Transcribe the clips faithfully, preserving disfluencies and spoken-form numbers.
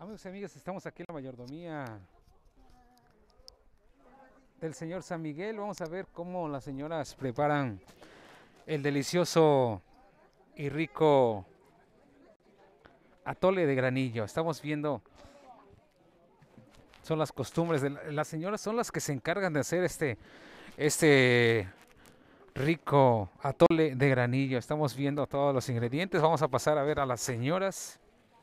Amigos y amigas, estamos aquí en la mayordomía del señor San Miguel. Vamos a ver cómo las señoras preparan el delicioso y rico atole de granillo. Estamos viendo, son las costumbres de la- las señoras, son las que se encargan de hacer este, este rico atole de granillo. Estamos viendo todos los ingredientes. Vamos a pasar a ver a las señoras.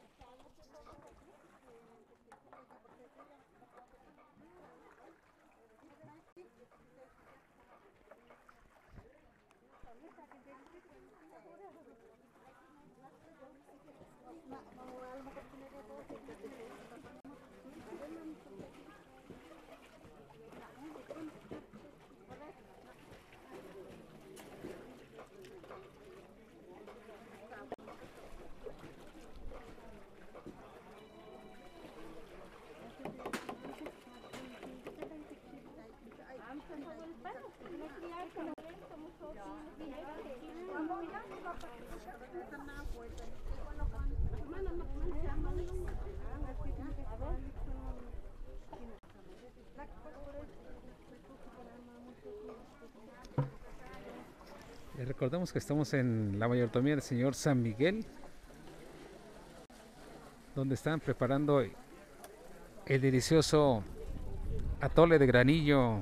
Les recordamos que estamos en la mayordomía del señor San Miguel, donde están preparando el delicioso atole de granillo.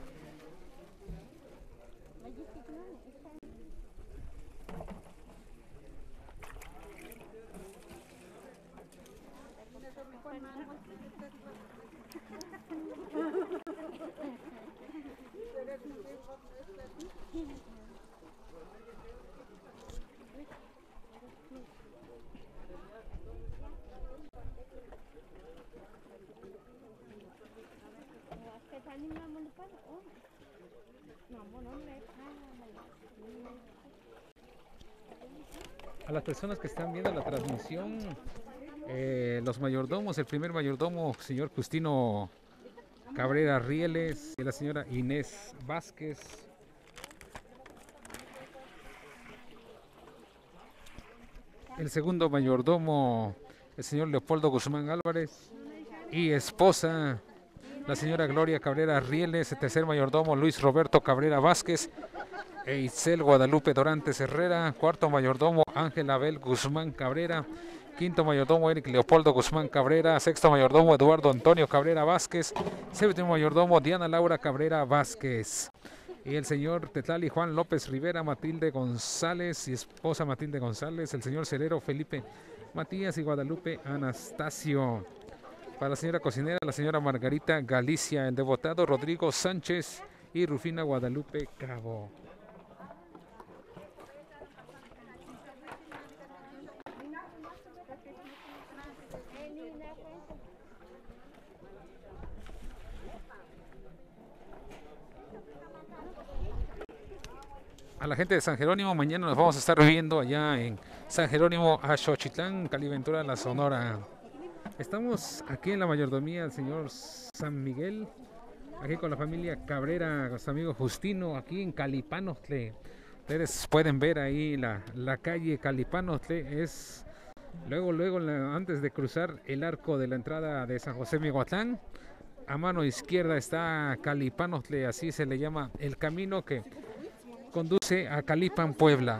A las personas que están viendo la transmisión, eh, los mayordomos, el primer mayordomo, señor Justino Cabrera Rieles, y la señora Inés Vázquez. El segundo mayordomo, el señor Leopoldo Guzmán Álvarez, y esposa, la señora Gloria Cabrera Rieles. El tercer mayordomo, Luis Roberto Cabrera Vázquez e Itzel Guadalupe Dorantes Herrera. Cuarto mayordomo, Ángel Abel Guzmán Cabrera. Quinto mayordomo, Eric Leopoldo Guzmán Cabrera. Sexto mayordomo, Eduardo Antonio Cabrera Vázquez. Séptimo mayordomo, Diana Laura Cabrera Vázquez. Y el señor Tetlali Juan López Rivera, Matilde González y esposa Matilde González. El señor Celero Felipe Matías y Guadalupe Anastasio. Para la señora cocinera, la señora Margarita Galicia. El devotado, Rodrigo Sánchez y Rufina Guadalupe Cabo. A la gente de San Jerónimo, mañana nos vamos a estar viendo allá en San Jerónimo, Axochitlán, Caliventura, La Sonora. Estamos aquí en la mayordomía del señor San Miguel, aquí con la familia Cabrera, con su amigo Justino, aquí en Calipanotle. Ustedes pueden ver ahí la, la calle Calipanotle, es luego, luego, la, antes de cruzar el arco de la entrada de San José Miahuatlán. A mano izquierda está Calipanotle, así se le llama el camino que conduce a Calipan, Puebla.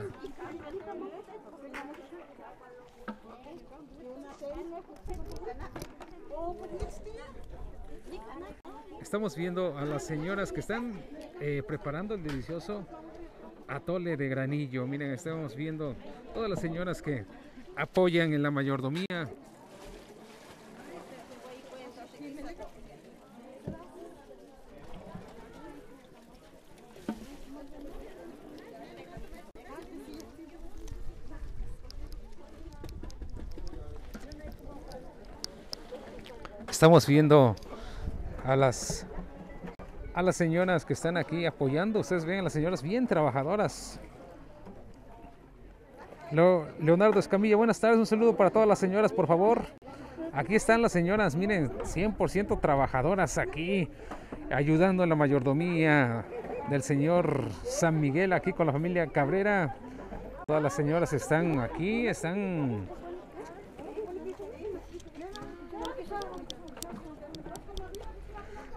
Estamos viendo a las señoras que están eh, preparando el delicioso atole de granillo. Miren, estamos viendo todas las señoras que apoyan en la mayordomía. Estamos viendo a las a las señoras que están aquí apoyando. Ustedes ven a las señoras bien trabajadoras. Leonardo Escamilla, buenas tardes, un saludo para todas las señoras, por favor. Aquí están las señoras, miren, cien por ciento trabajadoras aquí, ayudando en la mayordomía del señor San Miguel, aquí con la familia Cabrera. Todas las señoras están aquí, están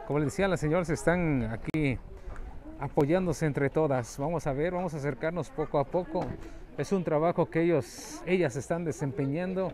Como les decía, las señoras están aquí apoyándose entre todas. Vamos a ver, vamos a acercarnos poco a poco. Es un trabajo que ellos, ellas están desempeñando.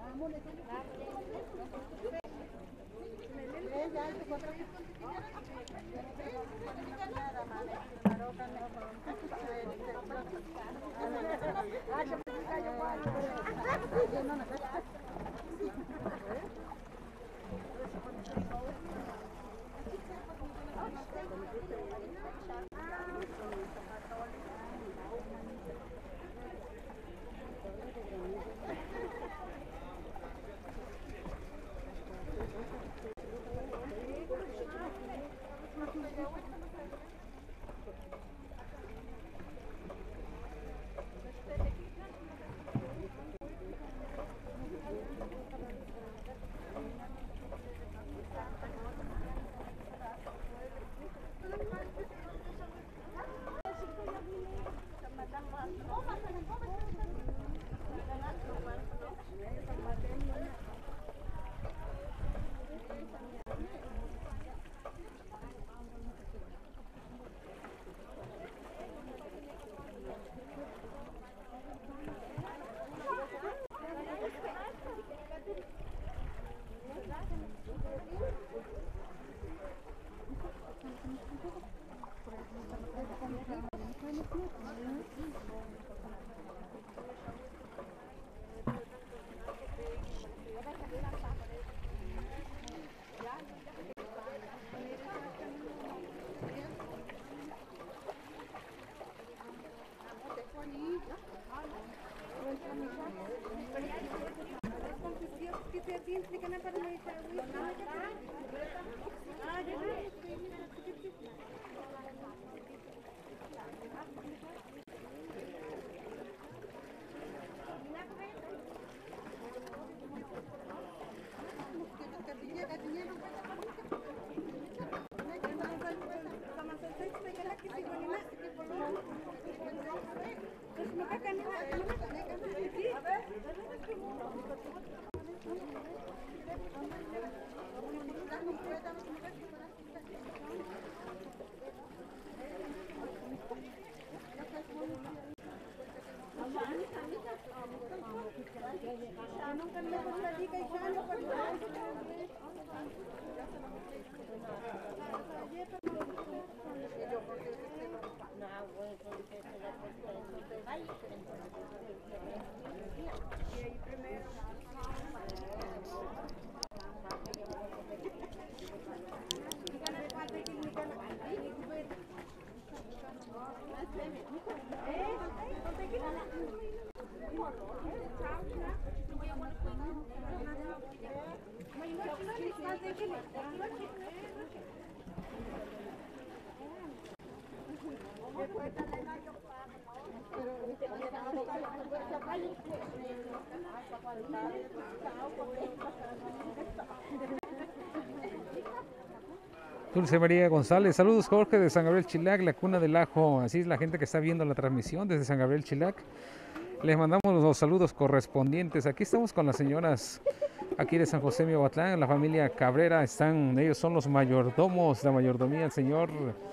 Dulce María González, saludos Jorge de San Gabriel Chilac, la cuna del ajo. Así es la gente que está viendo la transmisión desde San Gabriel Chilac. Les mandamos los saludos correspondientes. Aquí estamos con las señoras aquí de San José Miahuatlán, la familia Cabrera. Están, ellos son los mayordomos, la mayordomía del señor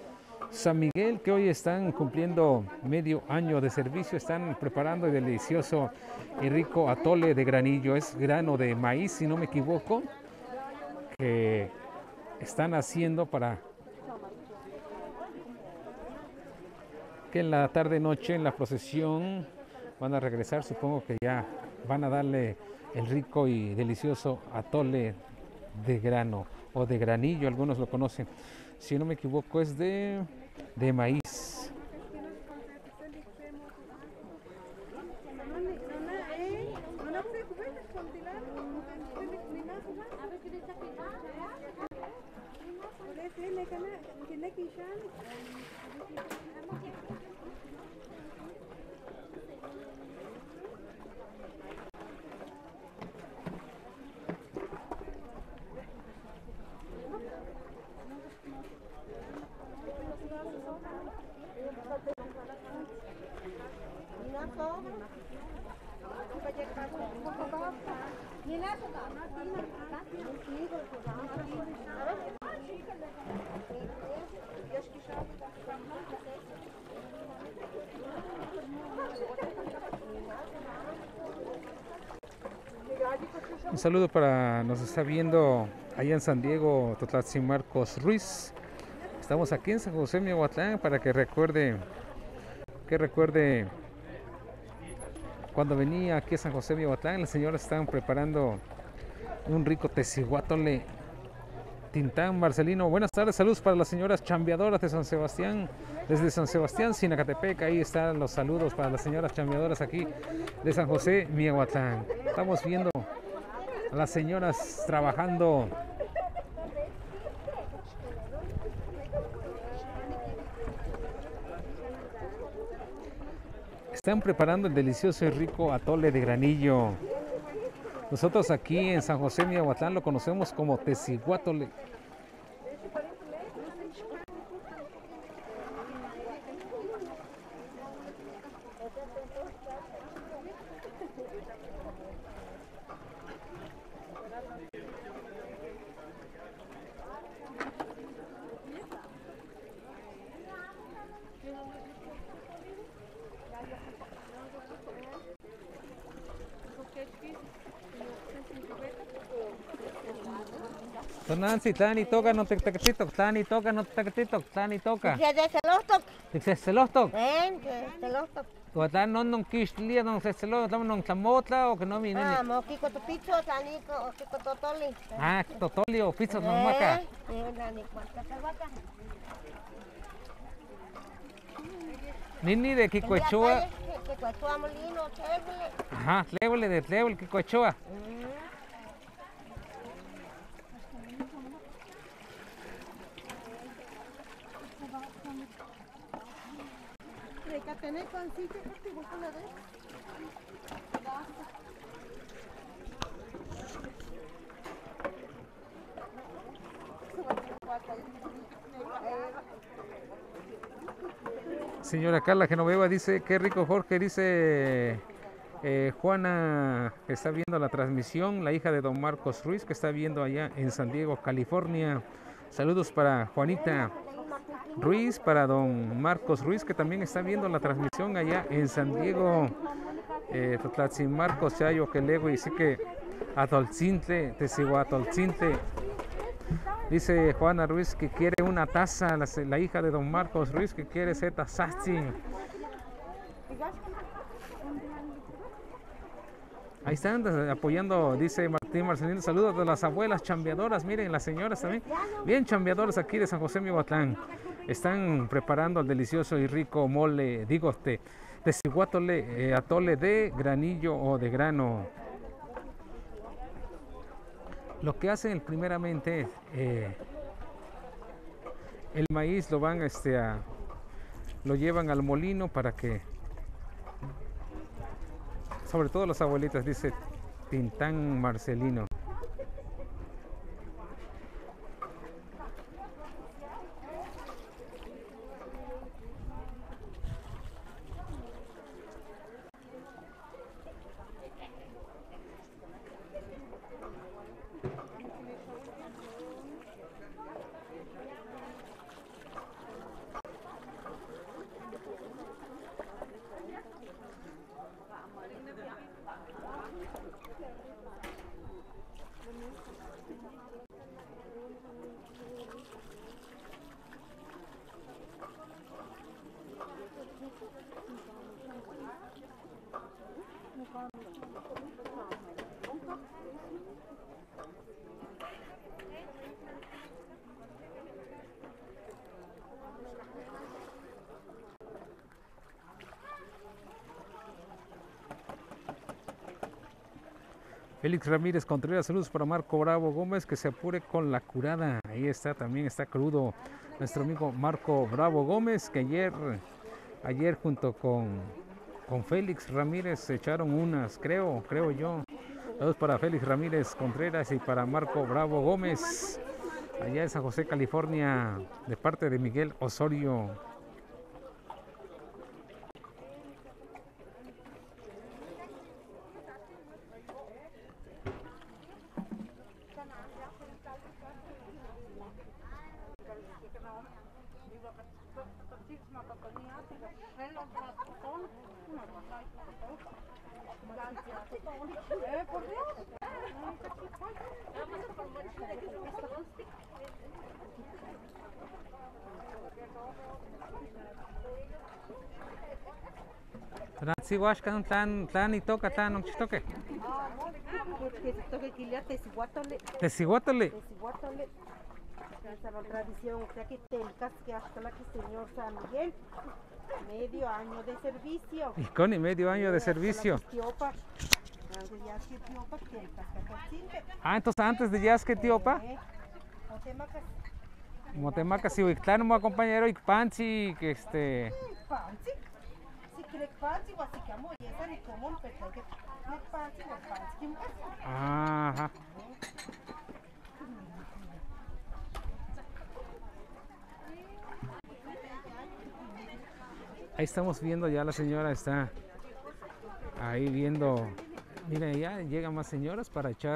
San Miguel, que hoy están cumpliendo medio año de servicio. Están preparando el delicioso y rico atole de granillo. Es grano de maíz, si no me equivoco, que están haciendo para que en la tarde noche en la procesión van a regresar. Supongo que ya van a darle el rico y delicioso atole de grano o de granillo, algunos lo conocen. Si no me equivoco es de, de maíz. Un saludo para, nos está viendo allá en San Diego, Totlatzin Marcos Ruiz. Estamos aquí en San José Miahuatlán para que recuerde, que recuerde cuando venía aquí a San José Miahuatlán, las señoras estaban preparando un rico tecihuatole Tintán Marcelino. Buenas tardes, saludos para las señoras chambeadoras de San Sebastián, desde San Sebastián, Sinacatepec. Ahí están los saludos para las señoras chambeadoras aquí de San José Miahuatlán. Estamos viendo a las señoras trabajando. Están preparando el delicioso y rico atole de granillo. Nosotros aquí en San José Miahuatlán lo conocemos como tecihuatole. Nancy, tlani toca, no te tacatito, tlani toca, no te tacatito, tlani toca. Ya de celostok. Dice celostok. Ven, celostok. Guatán no non quishtlia, non se celo, no non tlamotla o que no mi nene. Ah, mo kiko to pizzo, tani ko kiko to toli. Ah, totoli o pizza no maca. Eh, tani cuánta salvata. Nini de Quicochoa. Quicochoa molino, chévere. Ajá, tlébole de tlébole Quicochoa. Señora Carla Genoveva dice, qué rico Jorge, dice eh, Juana, que está viendo la transmisión, la hija de don Marcos Ruiz, que está viendo allá en San Diego, California. Saludos para Juanita Ruiz, para don Marcos Ruiz, que también está viendo la transmisión allá en San Diego. Eh, Totlatzin Marcos, Chayo, Quelego, y sí que Atolcintle, Tecihuatolcintle. Dice Juana Ruiz que quiere una taza, la, la hija de don Marcos Ruiz, que quiere zeta sastin. Ahí están apoyando, dice Martín Marcelino. Saludos de las abuelas chambeadoras. Miren, las señoras también, bien chambeadoras aquí de San José Miahuatlán. Están preparando el delicioso y rico mole, digo, este, tecihuatole, eh, atole de granillo o de grano. Lo que hacen primeramente, eh, el maíz lo van este, a, lo llevan al molino para que, sobre todo las abuelitas, dice Tintán Marcelino. Félix Ramírez Contreras, saludos para Marco Bravo Gómez, que se apure con la curada. Ahí está, también está crudo nuestro amigo Marco Bravo Gómez, que ayer, ayer junto con, con Félix Ramírez se echaron unas, creo, creo yo. Saludos para Félix Ramírez Contreras y para Marco Bravo Gómez, allá en San José, California, de parte de Miguel Osorio. Tzihuaxcan tlan tlan itoka tlan onchtoque. Tesihuatole. Tesihuatole. Esa es la tradición que aquí telcas que hasta la que señor San Miguel. Medio año de servicio. Y con y medio año de servicio. Ah, entonces antes de Yasque Tiopa. Motemacas y Huictlán, mi compañero Icpanchi, que este. Panchi. Si quiere panchi, o así que amo, y esa ni común, pero que panchi, o panchi. Ajá. Ahí estamos viendo, ya la señora está ahí viendo. Miren, ya llegan más señoras para echar.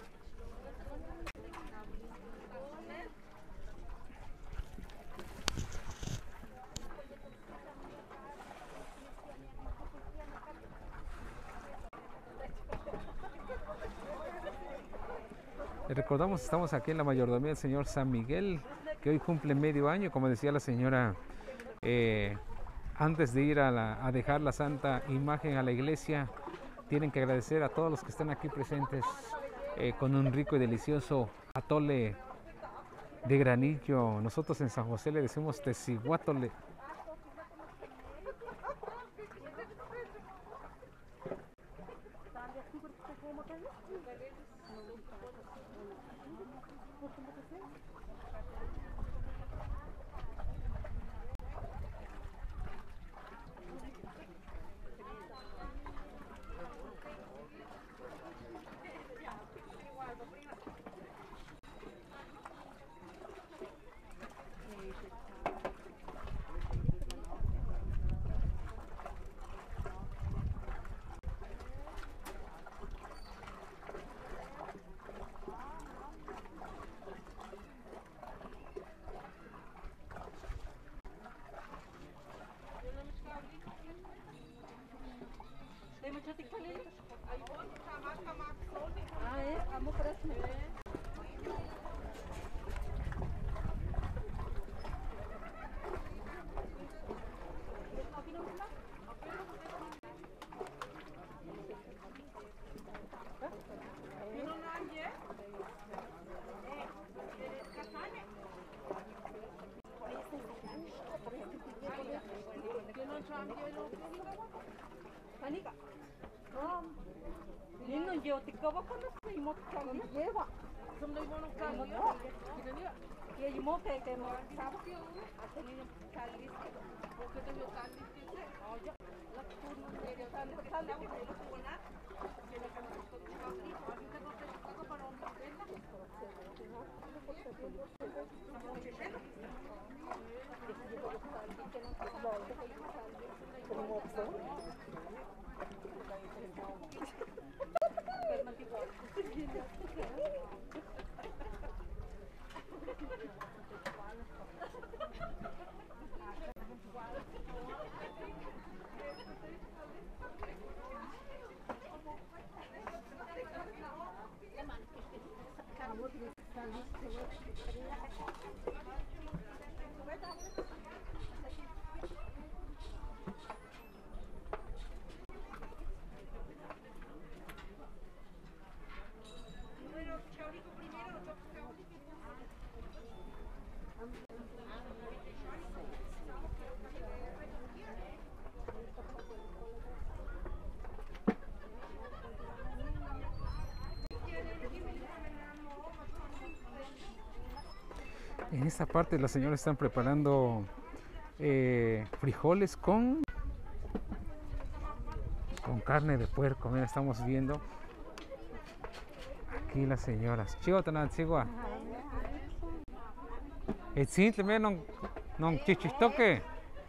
Les recordamos, estamos aquí en la mayordomía del señor San Miguel, que hoy cumple medio año, como decía la señora. Eh, Antes de ir a, la, a dejar la santa imagen a la iglesia, tienen que agradecer a todos los que están aquí presentes eh, con un rico y delicioso atole de granillo. Nosotros en San José le decimos tesihuatole. En esta parte las señoras están preparando eh, frijoles con con carne de puerco. Mira, estamos viendo aquí las señoras. Chihuahua, Tanantzigua. El simple, mira, non non chichistoque.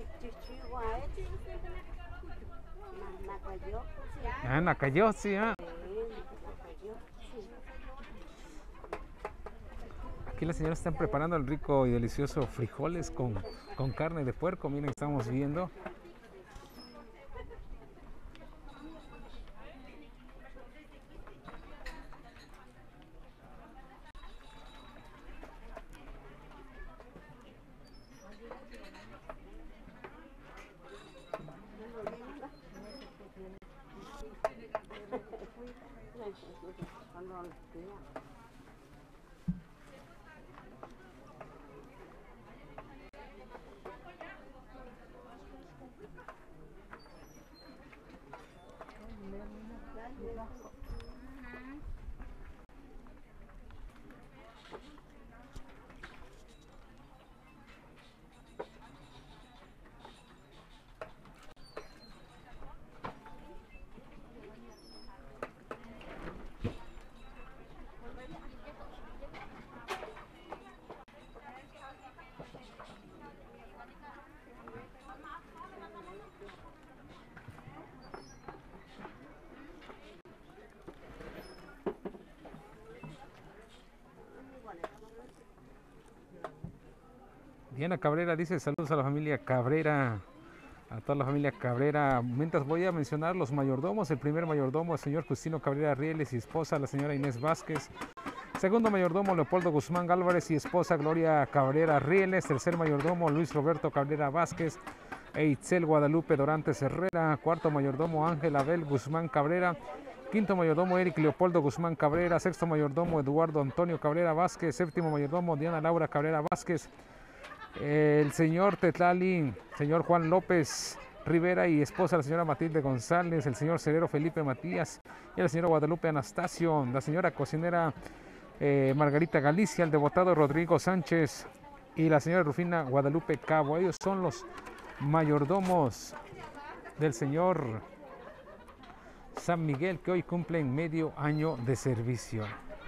Ah, Nacayó, sí, ah. Aquí las señoras están preparando el rico y delicioso frijoles con, con carne de puerco. Miren, estamos viendo. Diana Cabrera dice saludos a la familia Cabrera, a toda la familia Cabrera. Mientras voy a mencionar los mayordomos, el primer mayordomo, el señor Justino Cabrera Rieles y esposa, la señora Inés Vázquez. Segundo mayordomo, Leopoldo Guzmán Álvarez y esposa Gloria Cabrera Rieles. Tercer mayordomo, Luis Roberto Cabrera Vázquez e Itzel Guadalupe Dorantes Herrera. Cuarto mayordomo, Ángel Abel Guzmán Cabrera. Quinto mayordomo, Eric Leopoldo Guzmán Cabrera. Sexto mayordomo, Eduardo Antonio Cabrera Vázquez. Séptimo mayordomo, Diana Laura Cabrera Vázquez. El señor Tetlali, señor Juan López Rivera y esposa la señora Matilde González, el señor Cerero Felipe Matías y la señora Guadalupe Anastasio, la señora cocinera eh, Margarita Galicia, el devotado Rodrigo Sánchez y la señora Rufina Guadalupe Cabo. Ellos son los mayordomos del señor San Miguel, que hoy cumplen medio año de servicio.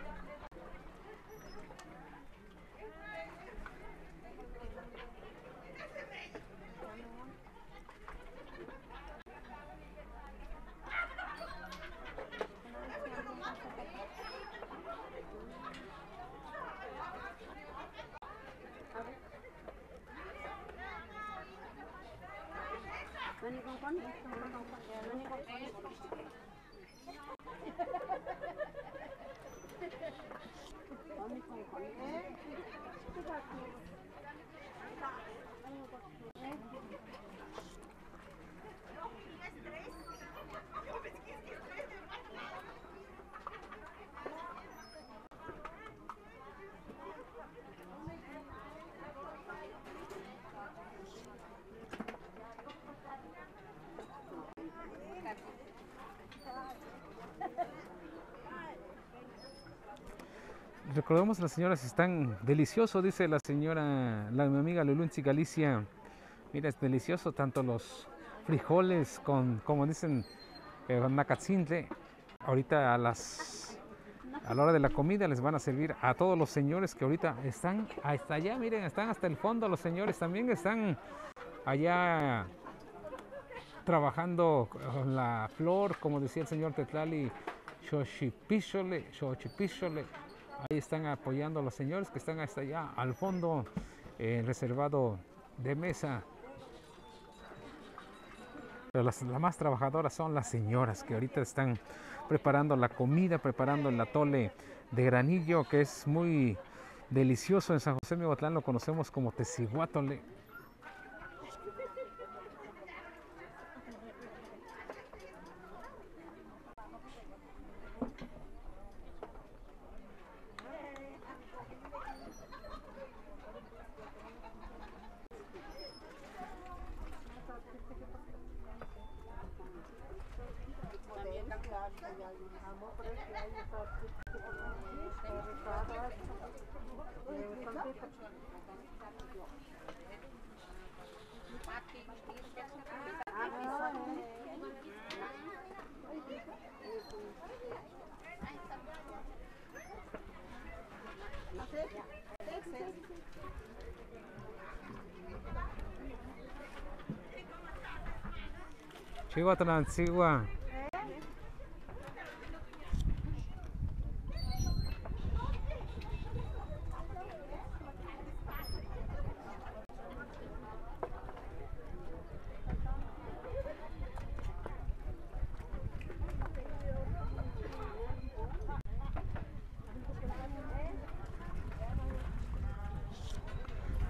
Recordemos, las señoras están delicioso, dice la señora, la mi amiga Lulunchi Galicia. Mira, es delicioso tanto los frijoles con, como dicen, eh, con nacatzintle. Ahorita a las a la hora de la comida les van a servir a todos los señores que ahorita están hasta allá, miren, están hasta el fondo. Los señores también están allá trabajando con la flor, como decía el señor Tetlali, xochipíxole, xochipíxole. Ahí están apoyando a los señores que están hasta allá al fondo, eh, reservado de mesa. Pero las, las más trabajadoras son las señoras que ahorita están preparando la comida, preparando el atole de granillo, que es muy delicioso. En San José Miahuatlán lo conocemos como tecihuatole. Chihuahua, Chihuahua.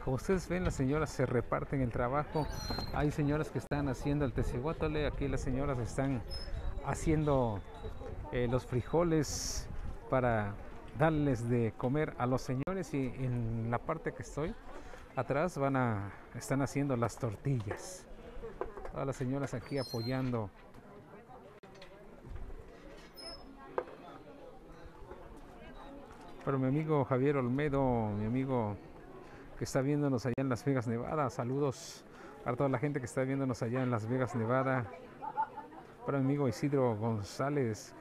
Como ustedes ven, las señoras se reparten el trabajo. Hay señoras que están haciendo el tecihuatole, aquí las señoras están haciendo eh, los frijoles para darles de comer a los señores, y en la parte que estoy atrás van a están haciendo las tortillas. Todas las señoras aquí apoyando. Pero mi amigo Javier Olmedo, mi amigo que está viéndonos allá en Las Vegas, Nevada, saludos a toda la gente que está viéndonos allá en Las Vegas, Nevada. Para mi amigo Isidro González.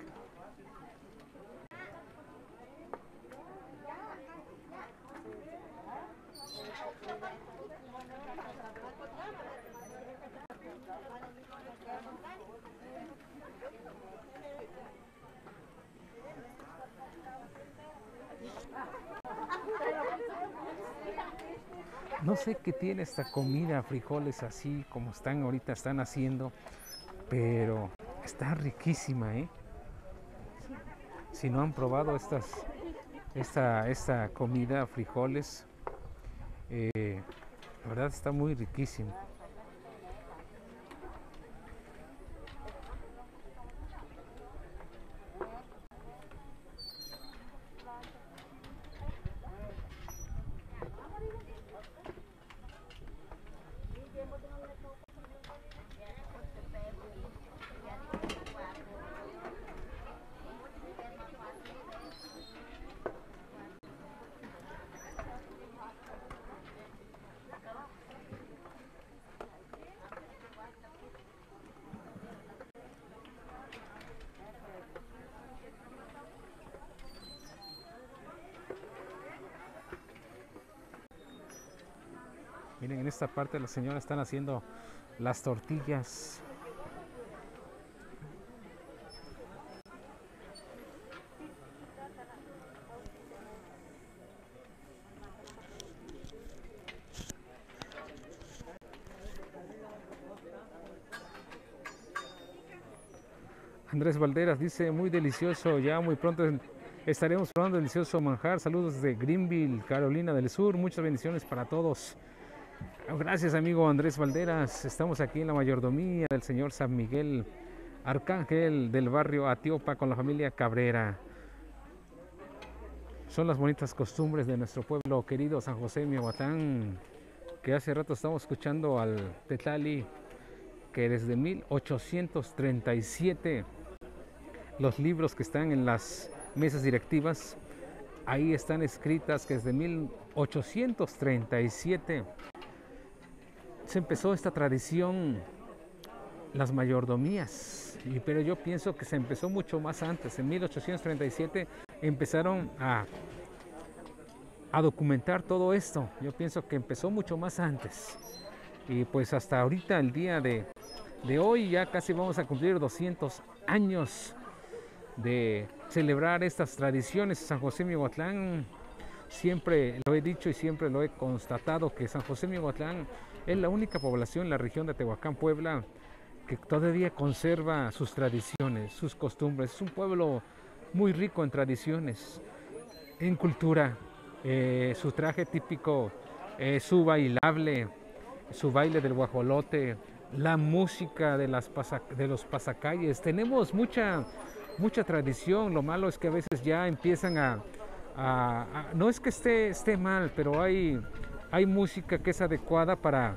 No sé qué tiene esta comida, frijoles así como están ahorita, están haciendo, pero está riquísima, ¿eh? Si no han probado estas, esta, esta comida, frijoles, eh, la verdad está muy riquísimo. Miren, en esta parte las señoras están haciendo las tortillas. Andrés Valderas dice, muy delicioso, ya muy pronto estaremos probando delicioso manjar. Saludos de Greenville, Carolina del Sur, muchas bendiciones para todos. Gracias, amigo Andrés Valderas. Estamos aquí en la mayordomía del señor San Miguel Arcángel del barrio Atiopa con la familia Cabrera. Son las bonitas costumbres de nuestro pueblo querido San José Miahuatlán, que hace rato estamos escuchando al Tetlali, que desde mil ochocientos treinta y siete los libros que están en las mesas directivas, ahí están escritas que desde mil ochocientos treinta y siete se empezó esta tradición, las mayordomías, y, pero yo pienso que se empezó mucho más antes. En mil ochocientos treinta y siete empezaron a, a documentar todo esto. Yo pienso que empezó mucho más antes, y pues hasta ahorita, el día de, de hoy, ya casi vamos a cumplir doscientos años de celebrar estas tradiciones. San José Miahuatlán, siempre lo he dicho y siempre lo he constatado, que San José Miahuatlán es la única población en la región de Tehuacán, Puebla, que todavía conserva sus tradiciones, sus costumbres. Es un pueblo muy rico en tradiciones, en cultura, eh, su traje típico, eh, su bailable, su baile del guajolote, la música de, las pasa, de los pasacalles. Tenemos mucha, mucha tradición. Lo malo es que a veces ya empiezan a, a, a no es que esté, esté mal, pero hay... Hay música que es adecuada para,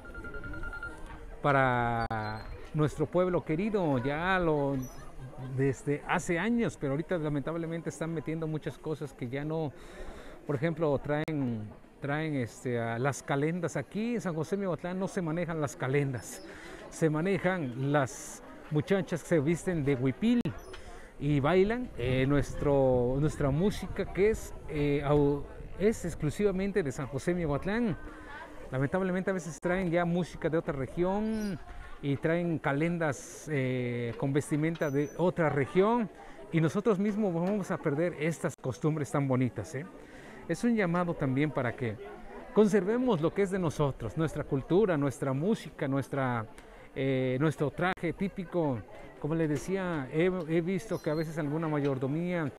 para nuestro pueblo querido, ya lo desde hace años, pero ahorita lamentablemente están metiendo muchas cosas que ya no, por ejemplo, traen, traen este, a las calendas. Aquí en San José Miahuatlán no se manejan las calendas, se manejan las muchachas que se visten de huipil y bailan eh, nuestro, nuestra música, que es... Eh, es exclusivamente de San José Miahuatlán. Lamentablemente a veces traen ya música de otra región y traen calendas eh, con vestimenta de otra región, y nosotros mismos vamos a perder estas costumbres tan bonitas, ¿eh? Es un llamado también para que conservemos lo que es de nosotros, nuestra cultura, nuestra música, nuestra, eh, nuestro traje típico. Como les decía, he, he visto que a veces alguna mayordomía